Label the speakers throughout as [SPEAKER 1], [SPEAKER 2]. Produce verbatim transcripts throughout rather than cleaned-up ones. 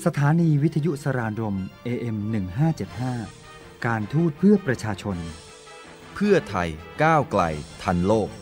[SPEAKER 1] สถานีวิทยุสรานรม เอ เอ็ม หนึ่งห้าเจ็ดห้า การทูตเพื่อประชาชน
[SPEAKER 2] เพื่อไทยก้าวไกลทันโลก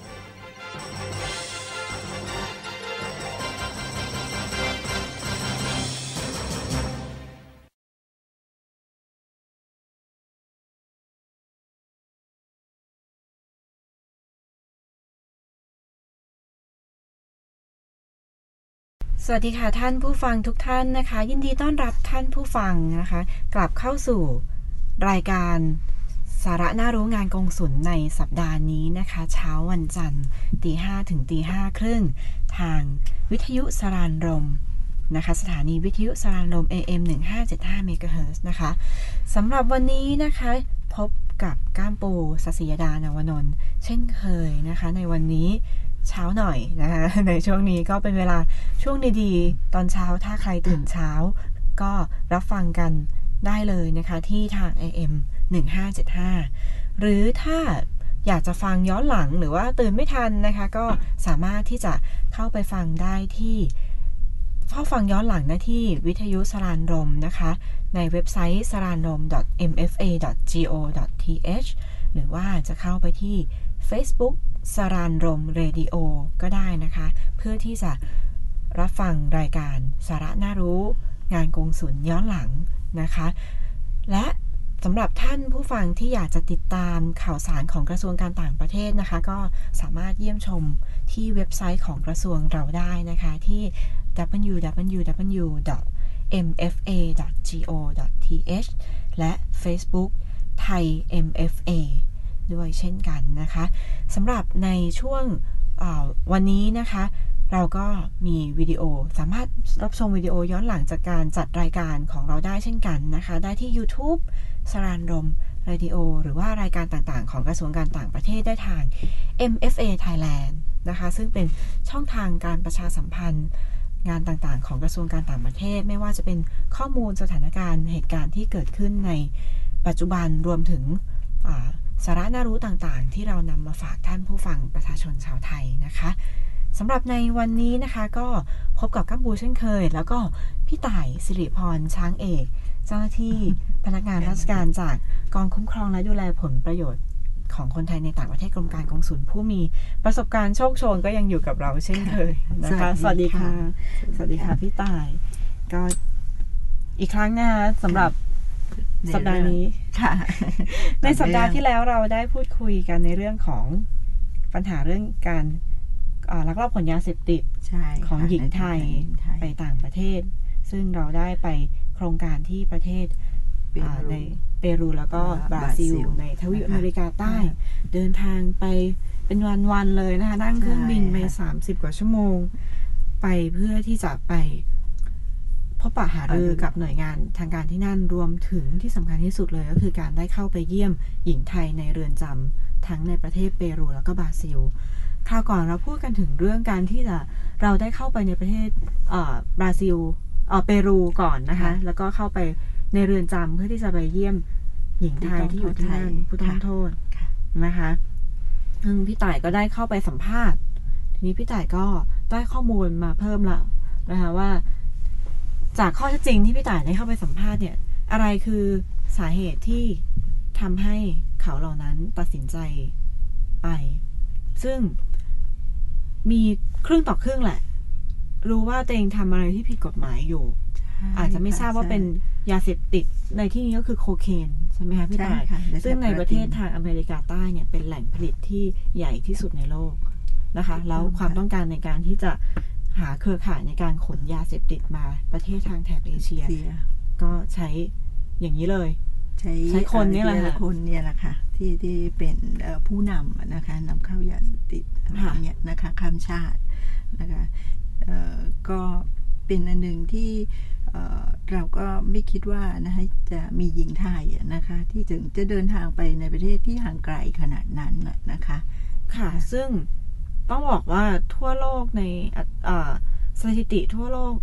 [SPEAKER 3] สวัสดีค่ะท่านผู้ฟังทุกท่านนะคะยินดีต้อนรับท่านผู้ฟังนะคะกลับเข้าสู่รายการสาระน่ารู้งานกงสุลในสัปดาห์นี้นะคะเช้าวันจันทร์ตีห้าถึงตีห้าครึ่งทางวิทยุสรานรมนะคะสถานีวิทยุสรานรม เอ เอ็ม หนึ่งห้าเจ็ดห้า เมกะเฮิรตซ์นะคะสำหรับวันนี้นะคะพบกับก้ามปูศศิยดานวนนท์เช่นเคยนะคะในวันนี้เช้าหน่อยนะคะในช่วงนี้ก็เป็นเวลาช่วงดีๆตอนเช้าถ้าใครตื่นเช้าก็รับฟังกันได้เลยนะคะที่ทาง เอ เอ็ม หนึ่งห้าเจ็ดห้า หรือถ้าอยากจะฟังย้อนหลังหรือว่าตื่นไม่ทันนะคะก็สามารถที่จะเข้าไปฟังได้ที่เข้าฟังย้อนหลังได้ที่วิทยุสรานรมนะคะในเว็บไซต์ สรานรม ดอท เอ็ม เอฟ เอ ดอท จี โอ ดอท ที เอช หรือว่าจะเข้าไปที่ Facebook สรานรมเรดิโอก็ได้นะคะเพื่อที่จะรับฟังรายการสาระน่ารู้งานกงสุลย้อนหลังนะคะและสำหรับท่านผู้ฟังที่อยากจะติดตามข่าวสารของกระทรวงการต่างประเทศนะคะก็สามารถเยี่ยมชมที่เว็บไซต์ของกระทรวงเราได้นะคะที่ ดับเบิลยู ดับเบิลยู ดับเบิลยู ดอท เอ็ม เอฟ เอ ดอท จี โอ ดอท ที เอช และ Facebook ไทย เอ็ม เอฟ เอ ด้วยเช่นกันนะคะสำหรับในช่วงวันนี้นะคะเราก็มีวิดีโอสามารถรับชมวิดีโอย้อนหลังจากการจัดรายการของเราได้เช่นกันนะคะได้ที่ YouTube สรานรมเรดิโอหรือว่ารายการต่างๆของกระทรวงการต่างประเทศได้ทาง เอ็ม เอฟ เอ Thailand นะคะซึ่งเป็นช่องทางการประชาสัมพันธ์งานต่างๆของกระทรวงการต่างประเทศไม่ว่าจะเป็นข้อมูลสถานการณ์เหตุการณ์ที่เกิดขึ้นในปัจจุบันรวมถึงสาระน่ารู้ต่างๆที่เรานำมาฝากท่านผู้ฟังประชาชนชาวไทยนะคะสำหรับในวันนี้นะคะก็พบกับกัมพูเช่นเคยแล้วก็พี่ต่ายสิริพรช้างเอกเจ้าหน้าที่พนักงานราชการจากกองคุ้มครองและดูแลผลประโยชน์ของคนไทยในต่างประเทศกรมการกงสุลผู้มีประสบการณ์โชคโชนก็ยังอยู่กับเราเช่นเคยนะคะสวัสดีค่ะสวัสดีค่ะพี่ต่ายก็อีกครั้งนะสำหรับสัปดาห์นี้ค่ะในสัปดาห์ที่แล้วเราได้พูดคุยกันในเรื่องของปัญหาเรื่องการลักลอบขนยาเสพติดของหญิงไทยไปต่างประเทศซึ่งเราได้ไปโครงการที่ประเทศในเปรูแล้วก็บราซิลในทวีปอเมริกาใต้เดินทางไปเป็นวันๆเลยนะคะนั่งเครื่องบินไปสามสิบกว่าชั่วโมงไปเพื่อที่จะไปพบปะหารือกับหน่วยงานทางการที่นั่นรวมถึงที่สำคัญที่สุดเลยก็คือการได้เข้าไปเยี่ยมหญิงไทยในเรือนจำทั้งในประเทศเปรูแล้วก็บราซิลคราวก่อนเราพูดกันถึงเรื่องการที่จะเราได้เข้าไปในประเทศบราซิลเอ่อเปรูก่อนนะคะแล้วก็เข้าไปในเรือนจำเพื่อที่จะไปเยี่ยมหญิงไทยที่อยู่ที่นั่นผู้ต้องโทษนะคะซึ่งพี่ต่ายก็ได้เข้าไปสัมภาษณ์ทีนี้พี่ต่ายก็ได้ข้อมูลมาเพิ่มละนะคะว่าจากข้อเท็จจริงที่พี่ต่ายได้เข้าไปสัมภาษณ์เนี่ยอะไรคือสาเหตุที่ทำให้เขาเหล่านั้นตัดสินใจไปซึ่งมีครึ่งต่อครึ่งแหละรู้ว่าตัวเองทำอะไรที่ผิดกฎหมายอยู่อาจจะไม่ทราบว่าเป็นยาเสพติดในที่นี้ก็คือโคเคนใช่ไหมคะพี่ต่ายซึ่งในประเทศทางอเมริกาใต้เนี่ยเป็นแหล่งผลิตที่ใหญ่ที่สุดในโลกนะคะแล้วความต้องการในการที่จะหาเครือข่ายในการขนยาเสพติดมาประเทศทางแถบเอเชียก็ใช้อย่างนี้เลย
[SPEAKER 4] ใช้
[SPEAKER 3] ใช้คนนี่แหละค่ะ
[SPEAKER 4] คนเนี่ยแหละค่ะที่ที่เป็นผู้นำนะคะนำเข้ายาเสพติดเนี่ยนะคะข้ามชาตินะคะก็เป็นอันหนึ่งที่เราก็ไม่คิดว่านะคะจะมีหญิงไทยนะคะที่ถึงจะเดินทางไปในประเทศที่ห่างไกลขนาดนั้นนะคะ
[SPEAKER 3] ค่ะซึ่งต้องบอกว่าทั่วโลกในสถิติทั่วโลก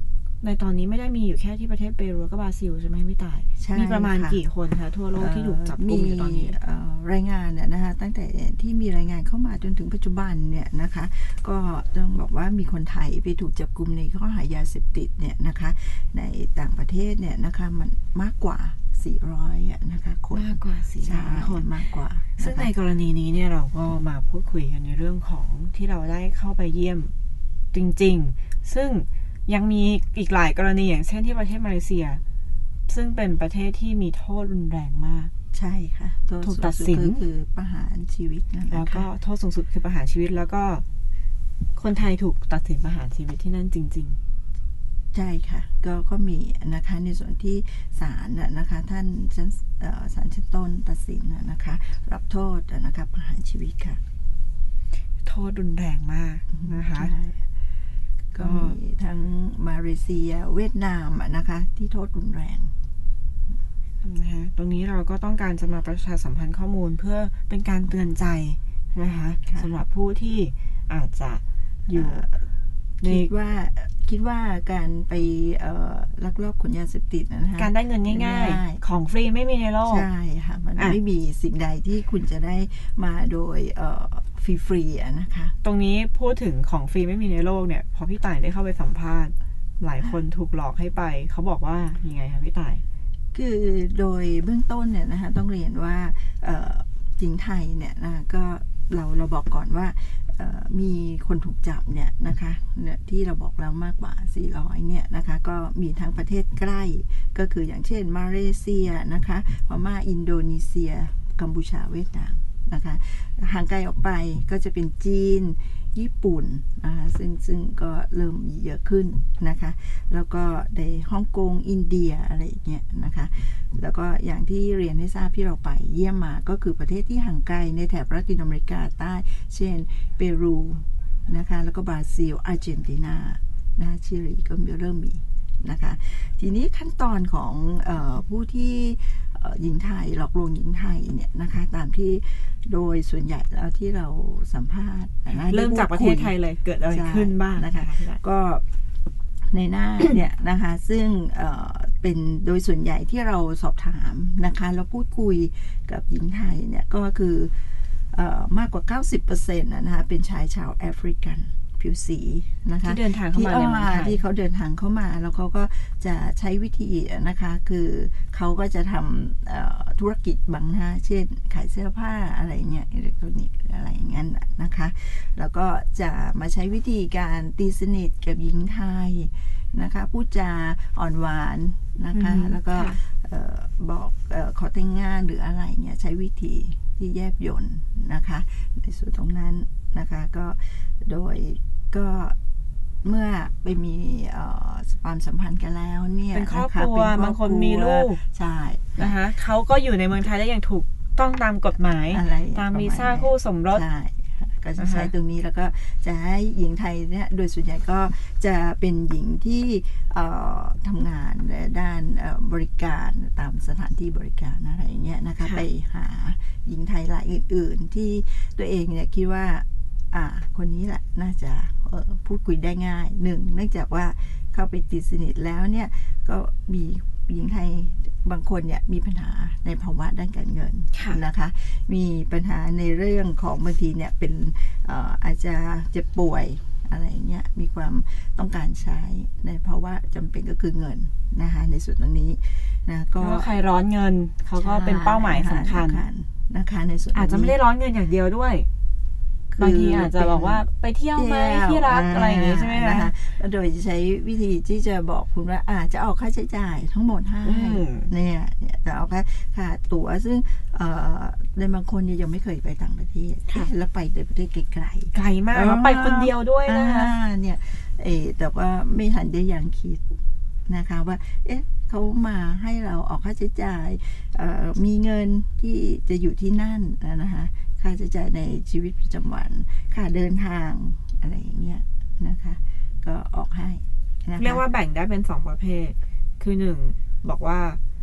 [SPEAKER 3] ในตอนนี้ไม่ได้มีอยู่แค่ที่ประเทศเปรูและบราซิลใช่ไหมพี่ต่ายมีประมาณกี่คนคะทั่วโลกที่ถูกจับกุมอยู่ตอนนี้
[SPEAKER 4] รายงานเนี่ยนะคะตั้งแต่ที่มีรายงานเข้ามาจนถึงปัจจุบันเนี่ยนะคะก็ต้องบอกว่ามีคนไทยไปถูกจับกุมในข้อหายาเสพติดเนี่ยนะคะในต่างประเทศเนี่ยนะคะมันมากกว่าสี่ร้อยอ่ะนะคะคน
[SPEAKER 3] มากกว่าสี่ร้อยคน
[SPEAKER 4] มากกว่า
[SPEAKER 3] ซึ่งในกรณีนี้เนี่ยเราก็มาพูดคุยกันในเรื่องของที่เราได้เข้าไปเยี่ยมจริงๆซึ่งยังมีอีกหลายกรณีอย่างเช่นที่ประเทศมาเลเซียซึ่งเป็นประเทศที่มีโทษรุนแรงมาก
[SPEAKER 4] ใช่ค่ะ
[SPEAKER 3] ถูกตัดสิน
[SPEAKER 4] คือประหารชีวิตนะคะ
[SPEAKER 3] แล้วก็โทษสูงสุดคือประหารชีวิตแล้วก็คนไทยถูกตัดสินประหารชีวิตที่นั่นจริงๆ
[SPEAKER 4] ใช่ค่ะก็ก็มีนะคะในส่วนที่ศาลนะคะท่านศาลชั้นต้นตัดสินนะคะรับโทษนะคะประหารชีวิตค่ะ
[SPEAKER 3] โทษรุนแรงมากนะคะ
[SPEAKER 4] ก็มีทั้งมาเลเซียเวียดนามนะคะที่โทษรุนแรง
[SPEAKER 3] นะคะตรงนี้เราก็ต้องการจะมาประชาสัมพันธ์ข้อมูลเพื่อเป็นการเตือนใจนะคะสำหรับผู้ที่อาจจะอยู่
[SPEAKER 4] คิดว่าคิดว่าการไปลักลอบขนยาเสพติดนะคะ
[SPEAKER 3] การได้เงินง่ายๆของฟรีไม่มีในโลก
[SPEAKER 4] ใช่ค่ะมันไม่มีสิ่งใดที่คุณจะได้มาโดยฟรีๆนะคะ
[SPEAKER 3] ตรงนี้พูดถึงของฟรีไม่มีในโลกเนี่ยพอพี่ต่ายได้เข้าไปสัมภาษณ์หลายคนถูกหลอกให้ไปเขาบอกว่ายังไงคะพี่ต่าย
[SPEAKER 4] คือโดยเบื้องต้นเนี่ยนะคะต้องเรียนว่าหญิงไทยเนี่ยนะก็เราเราบอกก่อนว่ามีคนถูกจับเนี่ยนะคะเนี่ยที่เราบอกแล้วมากกว่าสี่ร้อยเนี่ยนะคะก็มีทั้งประเทศใกล้ก็คืออย่างเช่นมาเลเซียนะคะพม่าอินโดนีเซียกัมพูชาเวียดนามนะคะห่างไกลออกไปก็จะเป็นจีนญี่ปุ่นนะคะซึ่งซึ่งก็เริ่มมีเยอะขึ้นนะคะแล้วก็ในฮ่องกงอินเดียอะไรอย่างเงี้ยนะคะแล้วก็อย่างที่เรียนให้ทราบที่เราไปเยี่ยมมาก็คือประเทศที่ห่างไกลในแถบละตินอเมริกาใต้เช่นเปรูนะคะแล้วก็บราซิลอาร์เจนตินานะชิลีก็เริ่มมีนะคะทีนี้ขั้นตอนของเอ่อผู้ที่หญิงไทยหลอกลวงหญิงไทยเนี่ยนะคะตามที่โดยส่วนใหญ่แล้วที่เราสัมภาษณ์
[SPEAKER 3] เริ่มจากประเทศไทยเลยเกิดอะไรขึ้นบ้าง
[SPEAKER 4] นะคะก็ในหน้าเนี่ยนะคะซึ่งเอ่อเป็นโดยส่วนใหญ่ที่เราสอบถามนะคะแล้วพูดคุยกับหญิงไทยเนี่ยก็คือเอ่อมากกว่า เก้าสิบเปอร์เซ็นต์ นะคะเป็นชายชาวแอฟริกันผิวสีนะคะ
[SPEAKER 3] ที่เดินทางเข้ามาในเมืองไทย
[SPEAKER 4] ที่เขาเดินทางเข้ามาแล้วเขาก็จะใช้วิธีนะคะคือเขาก็จะทำธุรกิจบางหน้าเช่นขายเสื้อผ้าอะไรเงี้ยอิเล็กทรอนิกส์อะไรอย่างนั้นนะคะแล้วก็จะมาใช้วิธีการตีสนิทกับหญิงไทยนะคะพูดจาอ่อนหวานนะคะแล้วก็บอกขอแต่งงานหรืออะไรเงี้ยใช้วิธีที่แยบยลนะคะในส่วนตรงนั้นนะคะก็โดยก็เมื่อไปมีความสัมพันธ์กันแล้วเนี่ย
[SPEAKER 3] เป็นครอบครัวบางคนมีลูก
[SPEAKER 4] ใช่
[SPEAKER 3] นะคะเขาก็อยู่ในเมืองไทยได้อย่างถูกต้องตามกฎหมายตามวีซ่าคู่สมรส
[SPEAKER 4] ใช่ก็จะใช้ตรงนี้แล้วก็จะให้หญิงไทยเนี่ยโดยส่วนใหญ่ก็จะเป็นหญิงที่ทำงานด้านบริการตามสถานที่บริการอะไรเงี้ยนะคะไปหาหญิงไทยรายอื่นๆที่ตัวเองเนี่ยคิดว่าอ่าคนนี้แหละน่าจะพูดคุยได้ง่ายหนึ่งเนื่องจากว่าเข้าไปติดสนิทแล้วเนี่ยก็มีหญิงไทยบางคนเนี่ยมีปัญหาในภาวะด้านการเงินนะคะมีปัญหาในเรื่องของบางทีเนี่ยเป็นอาจจะเจ็บป่วยอะไรเงี้ยมีความต้องการใช้ในภาวะจำเป็นก็คือเงินนะคะในส่วนตรงนี้นะก็
[SPEAKER 3] ใครร้อนเงินเขาก็เป็นเป้าหมายสำคัญ
[SPEAKER 4] นะคะในส่วน
[SPEAKER 3] อาจจะไม่ได้ร้อนเงินอย่างเดียวด้วยบางทีอาจจะบอกว่าไปเที่ยวไหมที่รักอะไรอย่างงี้ใช่ไหมคะ
[SPEAKER 4] โดยจะใช้วิธีที่จะบอกคุณว่าอาจจะออกค่าใช้จ่ายทั้งหมดให้เนี่ยเนี่ยจะเอาค่าค่าตั๋วซึ่งในบางคนยังไม่เคยไปต่างประเทศแล้วไปในประเทศไกลๆ
[SPEAKER 3] ไกลมากแล้วไปคนเดียวด้วยนะคะ
[SPEAKER 4] เนี่ยเออแต่ว่าไม่ทันได้ยังคิดนะคะว่าเอ๊ะเขามาให้เราออกค่าใช้จ่ายมีเงินที่จะอยู่ที่นั่นนะคะค่าใช้จ่ายในชีวิตประจำวันค่าเดินทางอะไรอย่างเงี้ยนะคะก็ออกให้นะคะ
[SPEAKER 3] เรียกว่าแบ่งได้เป็นสองประเภทคือหนึ่งบอกว่า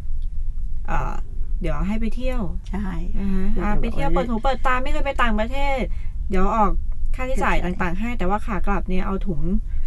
[SPEAKER 3] เดี๋ยวให้ไปเที่ยว
[SPEAKER 4] ใช่
[SPEAKER 3] ไปเที่ยวเปิดหูเปิดตาไม่เคยไปต่างประเทศเดี๋ยวออกค่าใช้จ่ายต่างๆให้แต่ว่าขากลับเนี่ยเอาถุง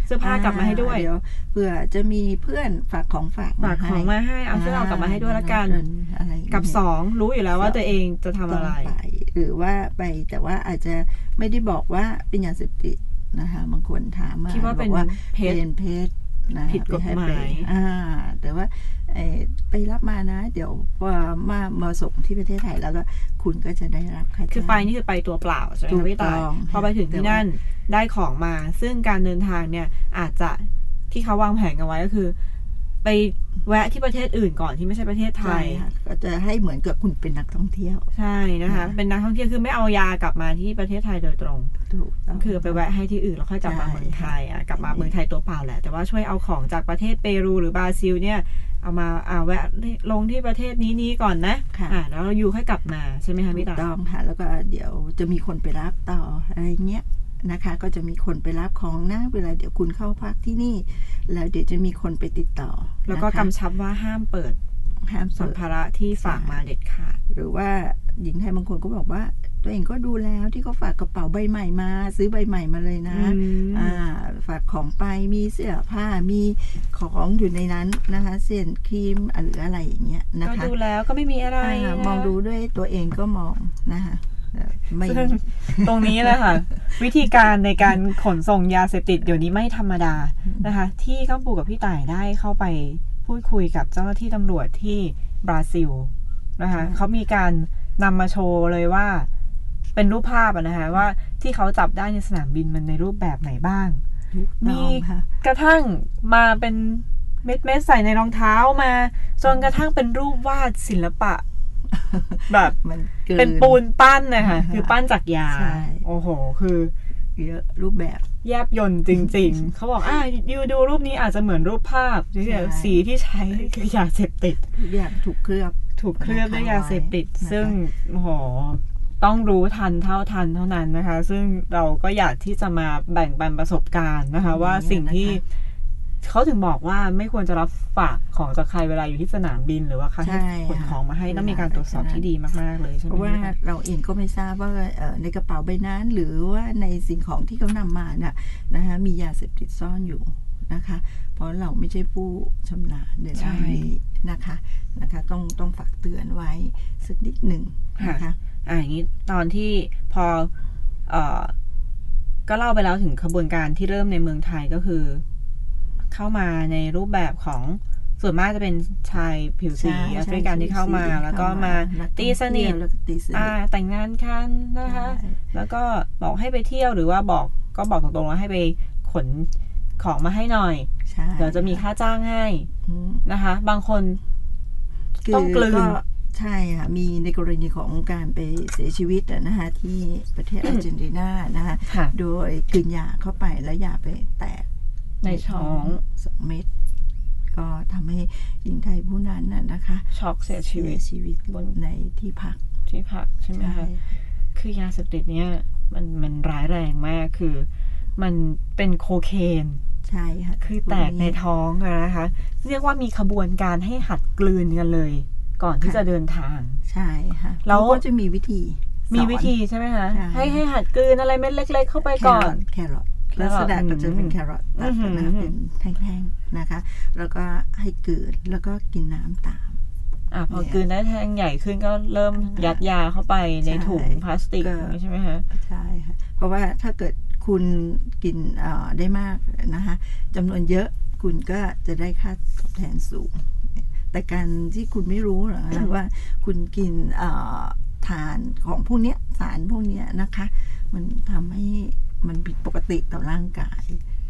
[SPEAKER 3] เสื้อผ้ากลับมาให้ด้วย
[SPEAKER 4] เดี๋ยวเผื่อจะมีเพื่อนฝากของฝาก
[SPEAKER 3] ฝากของมาให้เอาเสื้อเอากลับมาให้ด้วยละกันกับสองรู้อยู่แล้วว่าตัวเองจะทำอะไร
[SPEAKER 4] หรือว่าไปแต่ว่าอาจจะไม่ได้บอกว่าเป็นยาเสพติดนะคะบางคนถามมา
[SPEAKER 3] คิดว่าเป็นเพศ
[SPEAKER 4] เป็นเพศนะ
[SPEAKER 3] ผิดกฎหมาย
[SPEAKER 4] อ่าแต่ว่าไปรับมานะเดี๋ยวมามาส่งที่ประเทศไทยแล้วก็คุณก็จะได้รับค่าจ้าง
[SPEAKER 3] คือไปนี่คือไปตัวเปล่าใช่ไหมพี่ต่ายพอไปถึงที่นั่นได้ของมาซึ่งการเดินทางเนี่ยอาจจะที่เขาวางแผนกันไว้ก็คือไปแวะที่ประเทศอื่นก่อนที่ไม่ใช่ประเทศไทย
[SPEAKER 4] ก็จะให้เหมือนกับคุณเป็นนักท่องเที่ยว
[SPEAKER 3] ใช่นะคะเป็นนักท่องเที่ยวคือไม่เอายากลับมาที่ประเทศไทยโดยตรงคือไปแวะให้ที่อื่นแล้วค่อยกลับมาเมืองไทยอ่ะกลับมาเมืองไทยตัวเปล่าแหละแต่ว่าช่วยเอาของจากประเทศเปรูหรือบราซิลเนี่ยเอามาอ่าแวะลงที่ประเทศนี้นี้ก่อนนะอ่าแล้วเราอยู่ค่อยกลับมาใช่ไหมคะพี่ตา
[SPEAKER 4] ต้องค่ะแล้วก็เดี๋ยวจะมีคนไปรับต่ออะไรเงี้ยนะคะก็จะมีคนไปรับของนะเวลาเดี๋ยวคุณเข้าพักที่นี่แล้วเดี๋ยวจะมีคนไปติดต่อ
[SPEAKER 3] แล้วก็กำชับว่าห้ามเปิด
[SPEAKER 4] ห้าม
[SPEAKER 3] สัมภาระที่ฝากมาเด็ดขาด
[SPEAKER 4] หรือว่าหญิงไทยบางคนก็บอกว่าตัวเองก็ดูแล้วที่เขาฝากกระเป๋าใบใหม่มาซื้อใบใหม่มาเลยนะอ่าฝากของไปมีเสื้อผ้ามีของอยู่ในนั้นนะคะเส้นครีมหรืออะไรอย่างเงี้ยนะคะ
[SPEAKER 3] ก็ดูแล้วก็ไม่มีอะไร
[SPEAKER 4] มองดูด้วยตัวเองก็มองนะคะ
[SPEAKER 3] ตรงนี้แหละค่ะวิธีการในการขนส่งยาเสพติดเดี๋ยวนี้ไม่ธรรมดานะคะที่ก้ามปูกับพี่ต่ายได้เข้าไปพูดคุยกับเจ้าหน้าที่ตำรวจที่บราซิลนะคะเขามีการนำมาโชว์เลยว่าเป็นรูปภาพนะคะว่าที่เขาจับได้ในสนามบินมันในรูปแบบไหนบ้างมีกระทั่งมาเป็นเม็ดเม็ดใส่ในรองเท้ามาจนกระทั่งเป็นรูปวาดศิลปะแบบเป็นปูนปั้นนะคะคือปั้นจากยาโอ้โหคือ
[SPEAKER 4] เยอะรูปแบบ
[SPEAKER 3] แยบยลจริงๆเขาบอกอ่ะยูดูรูปนี้อาจจะเหมือนรูปภาพสีที่ใช้คือยาเสพติด
[SPEAKER 4] อย่างถูกเคลือบ
[SPEAKER 3] ถูกเคลือบด้วยยาเสพติดซึ่งโอ้โหต้องรู้ทันเท่าทันเท่านั้นนะคะซึ่งเราก็อยากที่จะมาแบ่งปันประสบการณ์นะคะว่าสิ่งที่เขาถึงบอกว่าไม่ควรจะรับฝากของจากใครเวลาอยู่ที่สนามบินหรือว่าใครขนของมาให้ต้องมีการตรวจสอบที่ดีมากๆเลยใช่ไหม
[SPEAKER 4] เพราะว่าเราเองก็ไม่ทราบว่าในกระเป๋าใบนั้นหรือว่าในสิ่งของที่เขานำมาเนี่ยนะคะมียาเสพติดซ่อนอยู่นะคะเพราะเราไม่ใช่ผู้ชำนาญในด้านนี้นะคะนะคะต้องต้องฝากเตือนไว้สักนิดหนึ่งนะคะ
[SPEAKER 3] อ่าอย่างนี้ตอนที่พอเอ่อก็เล่าไปแล้วถึงขบวนการที่เริ่มในเมืองไทยก็คือเข้ามาในรูปแบบของส่วนมากจะเป็นชายผิวสีแอฟริกันที่เข้ามาแล้วก็มาตีสนิทอ่าแต่งงานกันนะคะแล้วก็บอกให้ไปเที่ยวหรือว่าบอกก็บอกตรงๆว่าให้ไปขนของมาให้หน่อยเดี๋ยวจะมีค่าจ้างให้นะคะบางคนต้องกลืน
[SPEAKER 4] ใช่ค่ะมีในกรณีของการไปเสียชีวิตนะคะที่ประเทศอาร์เจนตินานะคะโดยกินยาเข้าไปแล้วยาไปแตก
[SPEAKER 3] ในท้อง
[SPEAKER 4] สองเม็ดก็ทำให้หญิงไทยผู้นั้นน่ะนะคะ
[SPEAKER 3] ช็อกเสียชีวิต
[SPEAKER 4] ชีวิตบนในที่พัก
[SPEAKER 3] ที่พักใช่ไหมคะคือยาเสพติดเนี่ยมันมันร้ายแรงมากคือมันเป็นโคเคน
[SPEAKER 4] ใช่ค่ะ
[SPEAKER 3] คือแตกในท้องนะคะเรียกว่ามีขบวนการให้หัดกลืนกันเลยก่อนที่จะเดินทาง
[SPEAKER 4] ใช่ค่ะแล้วก็จะมีวิธี
[SPEAKER 3] มีวิธีใช่ไหมคะให้ให้หัดกลืนอะไรเม็ดเล็กๆเข้าไปก่อน
[SPEAKER 4] แครอทลักษณะก็จะเป็นแครอทตัดนะเป็นแท่งๆนะคะแล้วก็ให้กลืนแล้วก็กินน้ำตาม
[SPEAKER 3] อ่ะพอกลืนได้แท่งใหญ่ขึ้นก็เริ่มยัดยาเข้าไปในถุงพลาสติกใช่ไหมคะ
[SPEAKER 4] ใช่ค่ะเพราะว่าถ้าเกิดคุณกินได้มากนะคะจำนวนเยอะคุณก็จะได้ค่าตอบแทนสูงแต่การที่คุณไม่รู้หรอว่าคุณกินทานของพวกนี้สารพวกนี้นะคะมันทำให้มันผิดปกติต่อร่างกาย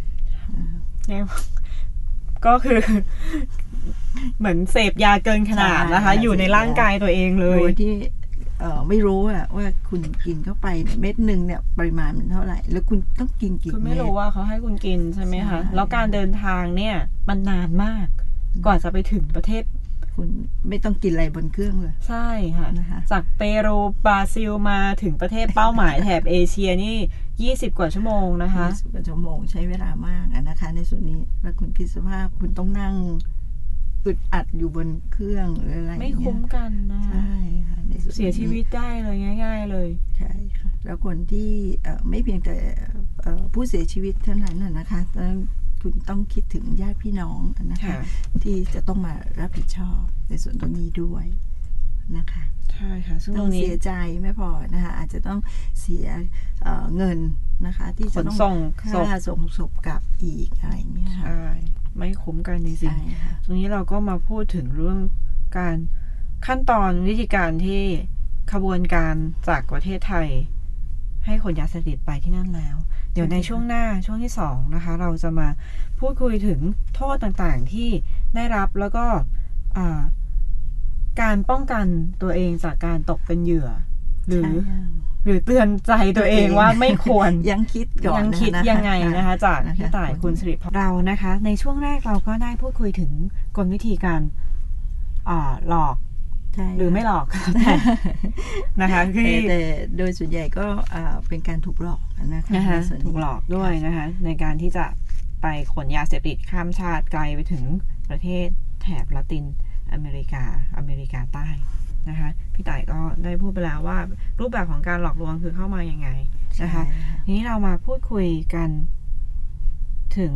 [SPEAKER 3] ก็คือเหมือนเสพยาเกินขนาดนะคะอยู่ในร่างกายตัวเองเลย
[SPEAKER 4] โดยที่ไม่รู้อะว่าคุณกินเข้าไปเม็ดหนึ่งเนี่ยปริมาณมันเท่าไหร่แล้วคุณต้องกินกี่เม็ด
[SPEAKER 3] คุณไม่รู้ว่าเขาให้คุณกินใช่ไหมคะแล้วการเดินทางเนี่ยมันนานมากกว่าจะไปถึงประเทศ
[SPEAKER 4] คุณไม่ต้องกินอะไรบนเครื่องเลย
[SPEAKER 3] ใช่ค่ะจากเปรูบราซิลมาถึงประเทศเป้าหมายแถบเอเชียนี่ยี่สิบกว่าชั่วโมงนะคะ
[SPEAKER 4] ยี่สิบกว่าชั่วโมงใช้เวลามากนะคะในส่วนนี้แล้วคุณคิดสภาพคุณต้องนั่งอึดอัดอยู่บนเครื่องหรืออะไร
[SPEAKER 3] ไม่คุ้มกันนะ
[SPEAKER 4] ใช่ค่ะ
[SPEAKER 3] เสียชีวิตได้เลยง่ายๆเลย
[SPEAKER 4] ใช่ค่ะแล้วคนที่ไม่เพียงแต่ผู้เสียชีวิตเท่านั้นนะคะคุณต้องคิดถึงญาติพี่น้องนะคะที่จะต้องมารับผิดชอบในส่วนตรงนี้ด้วยนะคะ
[SPEAKER 3] ใช่ค่ะซึ่งต
[SPEAKER 4] รงนี้เสียใจไม่พอนะคะอาจจะต้องเสีย เอ่อ เงินนะคะที่จะต้อง
[SPEAKER 3] ส่ง
[SPEAKER 4] ค่าส่งศพกลับอีกอะไรเงี้ย
[SPEAKER 3] ใช่ไม่คุ้มกันจริงๆตรงนี้เราก็มาพูดถึงเรื่องการขั้นตอนวิธีการที่ขบวนการจากประเทศไทยให้ขนยาเสพติดไปที่นั่นแล้วเดี๋ยวในช่วงหน้าช่วงที่สองนะคะเราจะมาพูดคุยถึงโทษต่างๆที่ได้รับแล้วก็การป้องกันตัวเองจากการตกเป็นเหยื่อหรือหรือเตือนใจตัวเองว่าไม่ควร
[SPEAKER 4] ยังคิดก่อน
[SPEAKER 3] ยังคิดยังไงนะคะจากพี่ต่ายคุณสิริพรเรานะคะในช่วงแรกเราก็ได้พูดคุยถึงกลวิธีการหลอกหรือไม่หลอกนะคะคือ
[SPEAKER 4] แต่โดยส่วนใหญ่ก็เป็นการถูกหลอกนะคะ
[SPEAKER 3] ถูกหลอกด้วยนะคะในการที่จะไปขนยาเสพติดข้ามชาติไกลไปถึงประเทศแถบละตินอเมริกาอเมริกาใต้นะคะพี่ต่ายก็ได้พูดไปแล้วว่ารูปแบบของการหลอกลวงคือเข้ามายังไงนะคะทีนี้เรามาพูดคุยกันถึง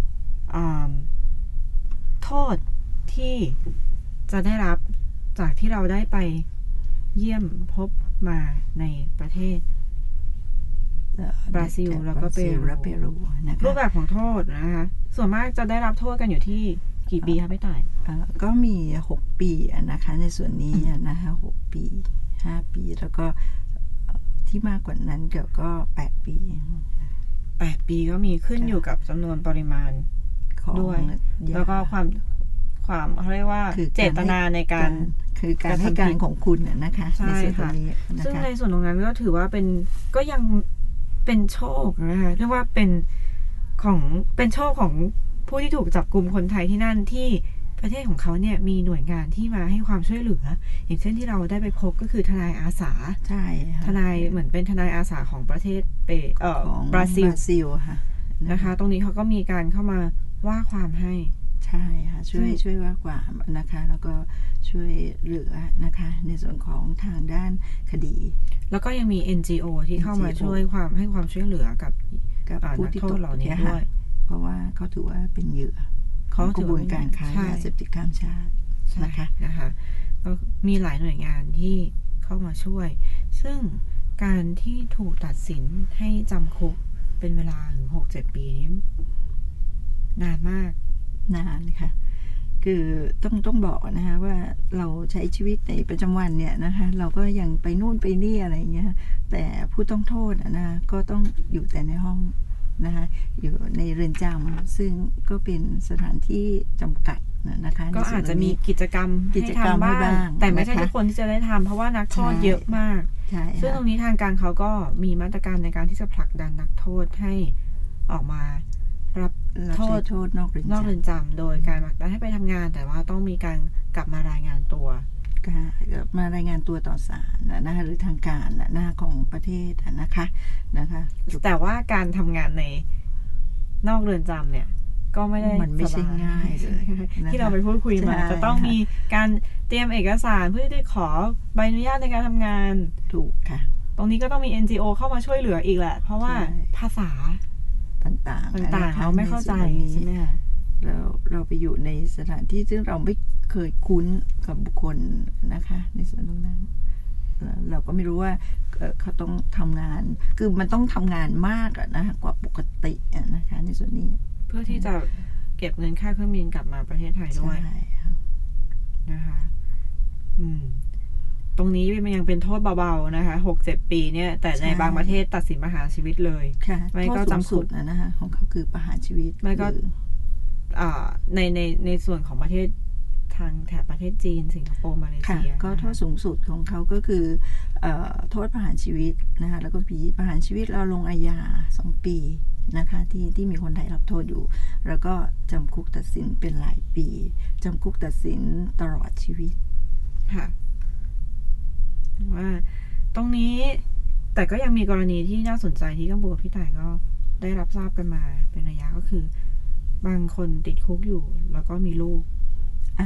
[SPEAKER 3] โทษที่จะได้รับจากที่เราได้ไปเยี่ยมพบมาในประเทศบราซิลแล้วก็เปรูรูปแบบของโทษนะคะส่วนมากจะได้รับโทษกันอยู่ที่กี่ปีคะพี่ต่าย
[SPEAKER 4] ก็มีหกปีนะคะในส่วนนี้นะคะหกปีห้าปีแล้วก็ที่มากกว่านั้นเกี่ยวก็แปดปี
[SPEAKER 3] แปดปีก็มีขึ้นอยู่กับจำนวนปริมาณด้วยแล้วก็ความความเขาเรียกว่าเจตนาในการ
[SPEAKER 4] คือการให้การของคุณนะคะ
[SPEAKER 3] ใช่ค่ะซึ่งในส่วนตรงนั้นก็ถือว่าเป็นก็ยังเป็นโชคนะคะเรียกว่าเป็นของเป็นโชคของผู้ที่ถูกจับกุมคนไทยที่นั่นที่ประเทศของเขาเนี่ยมีหน่วยงานที่มาให้ความช่วยเหลืออย่างเช่นที่เราได้ไปพบก็คือทนายอาสา
[SPEAKER 4] ใช่
[SPEAKER 3] ทนายเหมือนเป็นทนายอาสาของประเทศเปเอ่อบราซิล
[SPEAKER 4] ค่ะ
[SPEAKER 3] นะคะตรงนี้เขาก็มีการเข้ามาว่าความให้
[SPEAKER 4] ใช่ค่ะช่วยช่วยว่าความนะคะแล้วก็ช่วยเหลือนะคะในส่วนของทางด้านคดี
[SPEAKER 3] แล้วก็ยังมี เอ็น จี โอ ที่เข้ามาช่วยความให้ความช่วยเหลือกับ
[SPEAKER 4] กับผู้ที่ตกเหล่านี้ด้วยเพราะว่าเขาถือว่าเป็นเหยื่อของกระบวนการค้ายาเสพติดข้ามชาติ
[SPEAKER 3] นะคะนะคะก็มีหลายหน่วยงานที่เข้ามาช่วยซึ่งการที่ถูกตัดสินให้จำคุกเป็นเวลาถึง หกเจ็ด ปีนี้นานมาก
[SPEAKER 4] นานค่ะคือต้องต้องบอกนะคะว่าเราใช้ชีวิตในประจำวันเนี่ยนะคะเราก็ยังไปนู่นไปนี่อะไรเงี้ยแต่ผู้ต้องโทษนะก็ต้องอยู่แต่ในห้องนะคะอยู่ในเรือนจำซึ่งก็เป็นสถานที่จำกัดนะคะ
[SPEAKER 3] ก็อาจจะมีกิจกรรมให้ทำบ้างแต่ไม่ใช่ทุกคนที่จะได้ทำเพราะว่านักโทษเยอะมากซึ่งตรงนี้ทางการเขาก็มีมาตรการในการที่จะผลักดันนักโทษให้ออกมารับโทษ
[SPEAKER 4] โทษนอกเรือน
[SPEAKER 3] นอกเรือนจำโดยการผลักดันให้ไปทำงานแต่ว่าต้องมีการกลับมารายงานตัว
[SPEAKER 4] มารายงานตัวต่อศาลนะคะหรือทางการนะของประเทศนะคะนะคะ
[SPEAKER 3] แต่ว่าการทำงานในนอกเรือนจำเนี่ยก็ไม่ได้
[SPEAKER 4] มันไม่ใช่ง่ายเลย
[SPEAKER 3] ที่เราไปพูดคุยมาจะต้องมีการเตรียมเอกสารเพื่อที่จะขอใบอนุญาตในการทำงาน
[SPEAKER 4] ถูกค่ะ
[SPEAKER 3] ตรงนี้ก็ต้องมี เอ็น จี โอ เข้ามาช่วยเหลืออีกแหละเพราะว่าภาษา
[SPEAKER 4] ต่าง
[SPEAKER 3] ๆต่างๆเราไม่เข้าใจใช่ไหมคะ
[SPEAKER 4] เราเราไปอยู่ในสถานที่ซึ่งเราไม่เคยคุ้นกับบุคคลนะคะในส่วนตรงนั้นเราก็ไม่รู้ว่าเขาต้องทำงานคือมันต้องทำงานมากนะกว่าปกตินะคะในส่วนนี้
[SPEAKER 3] เพื่อที่จะเก็บเงินค่าเครื่องบินกลับมาประเทศไทยด้วยนะคะอืมตรงนี้มันยังเป็นโทษเบาๆนะคะหกเจ็ดปีเนี่ยแต่ในบางประเทศตัดสินประหารชีวิตเลย
[SPEAKER 4] ไม่ก็จำคุกนะคะของเขาคือประหารชีวิต
[SPEAKER 3] ไม่ก็ในในในส่วนของประเทศทางแถบประเทศจีนสิงคโปร์มาเลเซีย
[SPEAKER 4] ก็โทษสูงสุดของเขาก็คือโทษประหารชีวิตนะคะแล้วก็ปีประหารชีวิตเราลงอาญาสองปีนะคะที่ที่มีคนไทยรับโทษอยู่แล้วก็จำคุกตัดสินเป็นหลายปีจำคุกตัดสินตลอดชีวิต
[SPEAKER 3] ค่ะว่าตรงนี้แต่ก็ยังมีกรณีที่น่าสนใจที่กัมพูชาพี่ต่ายก็ได้รับทราบกันมาเป็นระยะก็คือบางคนติดคุกอยู่แล้วก็มีลูก
[SPEAKER 4] อ่า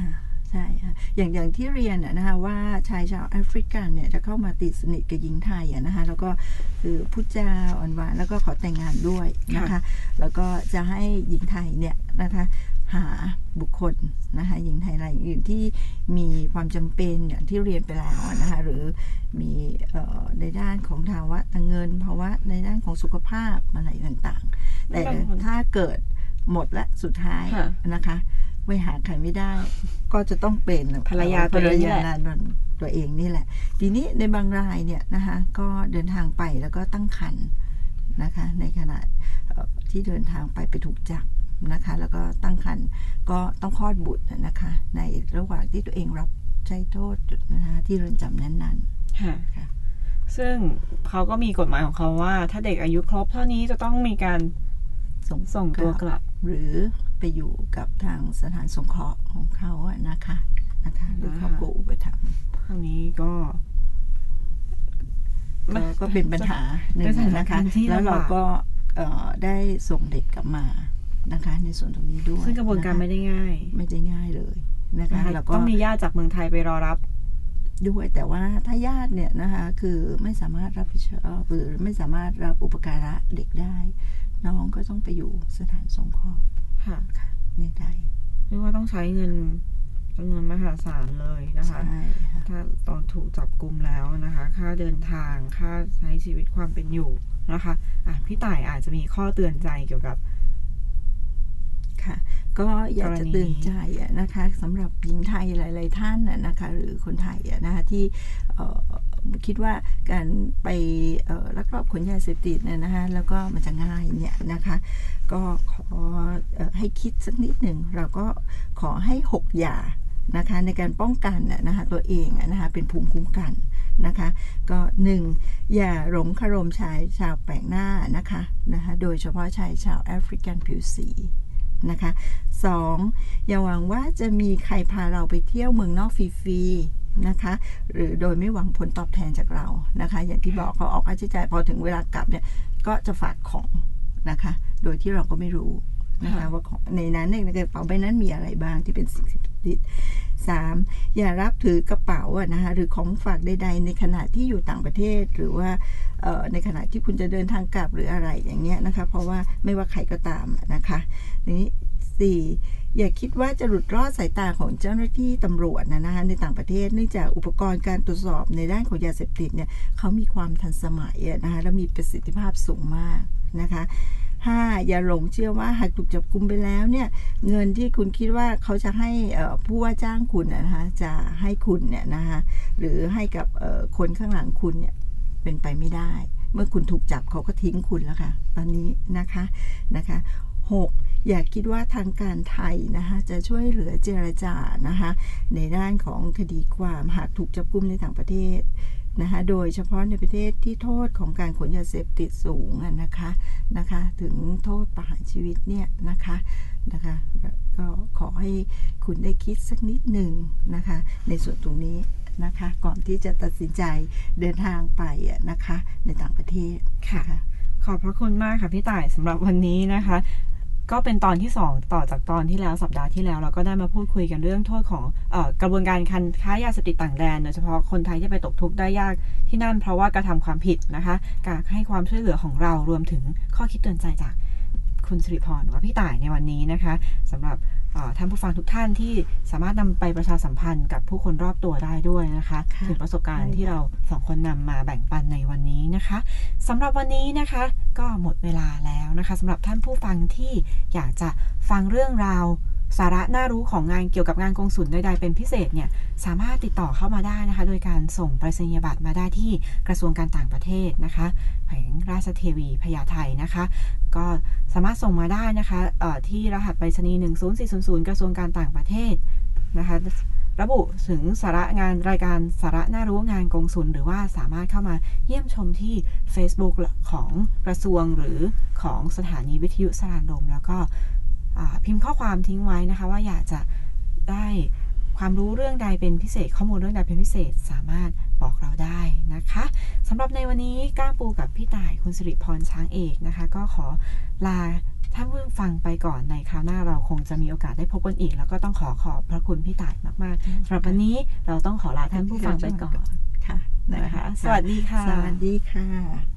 [SPEAKER 4] ใช่ค่ะอย่างอย่างที่เรียนนะคะว่าชายชาวแอฟริกันเนี่ยจะเข้ามาติดสนิทกับหญิงไทยนะคะแล้วก็คือพูดจาอ่อนหวานแล้วก็ขอแต่งงานด้วยนะคะแล้วก็จะให้หญิงไทยเนี่ยนะคะหาบุคคลนะคะหญิงไทยรายอื่นที่มีความจำเป็นอย่างที่เรียนไปแล้วนะคะหรือมีในด้านของภาวะทางเงินภาวะในด้านของสุขภาพอะไรต่างๆแต่ถ้าเกิดหมดและสุดท้ายนะคะไม่หาใครไม่ได้ก็จะต้องเป็น
[SPEAKER 3] ภรรยาตัวเองนี่แหละ
[SPEAKER 4] ตัวเองนี่แหละทีนี้ในบางรายเนี่ยนะคะก็เดินทางไปแล้วก็ตั้งครรภ์นะคะในขณะที่เดินทางไปไปถูกจับนะคะแล้วก็ตั้งครรภ์ก็ต้องคลอดบุตรนะคะในระหว่างที่ตัวเองรับใช้โทษนะคะที่เรือนจำนั้นๆ
[SPEAKER 3] ค่ะซึ่งเขาก็มีกฎหมายของเขาว่าถ้าเด็กอายุครบเท่านี้จะต้องมีการส่งส่งตัวกลับ
[SPEAKER 4] หรือไปอยู่กับทางสถานสงเคราะห์ของเขาอะนะคะนะคะหรือครอบครัวอุปถัมภ์
[SPEAKER 3] ทางนี้ก็
[SPEAKER 4] ก็เป็นปัญหาหนึ่งนะคะแล้วเราก็ได้ส่งเด็กกลับมานะคะในส่วนตรงนี้ด้วย
[SPEAKER 3] ซึ่งกระบวนการไม่ได้ง่าย
[SPEAKER 4] ไม่ได้ง่ายเลยนะคะ
[SPEAKER 3] แล้วก็ต้องมีญาติจากเมืองไทยไปรอรับ
[SPEAKER 4] ด้วยแต่ว่าถ้าญาติเนี่ยนะคะคือไม่สามารถรับผิดชอบหรือไม่สามารถรับอุปการะเด็กได้น้องก็ต้องไปอยู่สถานสงเคราะห์
[SPEAKER 3] ค่ะ
[SPEAKER 4] ในไทย
[SPEAKER 3] เรียกว่าต้องใช้เงินจำนวนมหาศาลเลยนะคะถ้าตอนถูกจับกุมแล้วนะคะค่าเดินทางค่าใช้ชีวิตความเป็นอยู่นะคะอ่ะพี่ต่ายอาจจะมีข้อเตือนใจเกี่ยวกับ
[SPEAKER 4] ค่ะก็อยากจะเตือนใจนะคะสำหรับหญิงไทยหลายๆท่านนะคะหรือคนไทยนะคะที่คิดว่าการไปลักลอบขนยาเสพติดเนี่ยนะคะแล้วก็มันจะง่ายเนี่ยนะคะก็ขอให้คิดสักนิดหนึ่งเราก็ขอให้หกอย่างนะคะในการป้องกันนะคะตัวเองนะคะเป็นภูมิคุ้มกันนะคะก็หนึ่งอย่าหลงคารมชายชาวแปลกหน้านะคะนะคะโดยเฉพาะชายชาวแอฟริกันผิวสีนะคะสองอย่าหวังว่าจะมีใครพาเราไปเที่ยวเมืองนอกฟรีๆนะคะหรือโดยไม่หวังผลตอบแทนจากเรานะคะอย่างที่บอกเขาออกค่าใช้จ่ายพอถึงเวลากลับเนี่ยก็จะฝากของนะคะโดยที่เราก็ไม่รู้นะคะว่าของในนั้นในกระเป๋าใบนั้นมีอะไรบ้างที่เป็นสิ่งศักดิ์สิทธิ์สามอย่ารับถือกระเป๋าอะนะคะหรือของฝากใดๆในขณะที่อยู่ต่างประเทศหรือว่าในขณะที่คุณจะเดินทางกลับหรืออะไรอย่างเงี้ยนะคะเพราะว่าไม่ว่าใครก็ตามนะคะนี้สี่อย่าคิดว่าจะหลุดรอดสายตาของเจ้าหน้าที่ตำรวจนะนะคะในต่างประเทศเนื่องจากอุปกรณ์การตรวจสอบในด้านของยาเสพติดเนี่ยเขามีความทันสมัยนะคะและมีประสิทธิภาพสูงมากนะคะห้าอย่าหลงเชื่อว่าหากถูกจับกุมไปแล้วเนี่ยเงินที่คุณคิดว่าเขาจะให้ผู้ว่าจ้างคุณนะคะจะให้คุณเนี่ยนะคะหรือให้กับคนข้างหลังคุณเนี่ยเป็นไปไม่ได้เมื่อคุณถูกจับเขาก็ทิ้งคุณแล้วค่ะตอนนี้นะคะนะคะหกอย่าคิดว่าทางการไทยนะคะจะช่วยเหลือเจรจานะคะในด้านของคดีความหากถูกจับกุมในต่างประเทศนะคะโดยเฉพาะในประเทศที่โทษของการขนยาเสพติดสูงนะคะนะคะถึงโทษประหารชีวิตเนี่ยนะคะนะคะก็ขอให้คุณได้คิดสักนิดหนึ่งนะคะในส่วนตรงนี้นะคะก่อนที่จะตัดสินใจเดินทางไปนะคะในต่างประเทศ
[SPEAKER 3] ค่ะขอบพระคุณมากค่ะพี่ต่ายสำหรับวันนี้นะคะก็เป็นตอนที่สองต่อจากตอนที่แล้วสัปดาห์ที่แล้วเราก็ได้มาพูดคุยกันเรื่องโทษของเอ่อกระบวนการการค้ายาเสพติดต่างแดนโดยเฉพาะคนไทยที่ไปตกทุกข์ได้ยากที่นั่นเพราะว่ากระทำความผิดนะคะการให้ความช่วยเหลือของเรารวมถึงข้อคิดเตือนใจจากคุณสิริพรหรือว่าพี่ต่ายในวันนี้นะคะสำหรับท่านผู้ฟังทุกท่านที่สามารถนำไปประชาสัมพันธ์กับผู้คนรอบตัวได้ด้วยนะคะถึงประสบการณ์ที่เราสองคนนำมาแบ่งปันในวันนี้นะคะสำหรับวันนี้นะคะก็หมดเวลาแล้วนะคะสำหรับท่านผู้ฟังที่อยากจะฟังเรื่องราวสาระน่ารู้ของงานเกี่ยวกับงานกงสุลใดๆเป็นพิเศษเนี่ยสามารถติดต่อเข้ามาได้นะคะโดยการส่งไปรษณียบัตรมาได้ที่กระทรวงการต่างประเทศนะคะแขวงราชเทวีพญาไทนะคะก็สามารถส่งมาได้นะคะที่รหัสไปรษณีย์หนึ่งศูนย์สี่ศูนย์ศูนย์กระทรวงการต่างประเทศนะคะระบุถึงสาระงานรายการสาระน่ารู้งานกงสุลหรือว่าสามารถเข้ามาเยี่ยมชมที่ Facebook ของกระทรวงหรือของสถานีวิทยุสรานลมแล้วก็พิมพ์ข้อความทิ้งไว้นะคะว่าอยากจะได้ความรู้เรื่องใดเป็นพิเศษข้อมูลเรื่องใดเป็นพิเศษสามารถบอกเราได้นะคะสำหรับในวันนี้ก้างปูกับพี่ต่ายคุณสิริพรช้างเอกนะคะก็ขอลาท่านผู้ฟังไปก่อนในคราวหน้าเราคงจะมีโอกาสได้พบกันอีกแล้วก็ต้องขอขอบพระคุณพี่ต่ายมากๆสำหรับวันนี้เราต้องขอลาท่านผู้ฟังไปก่อน
[SPEAKER 4] ค่ะ
[SPEAKER 3] นะคะสวัสดีค่ะ
[SPEAKER 4] สวัสดีค่ะ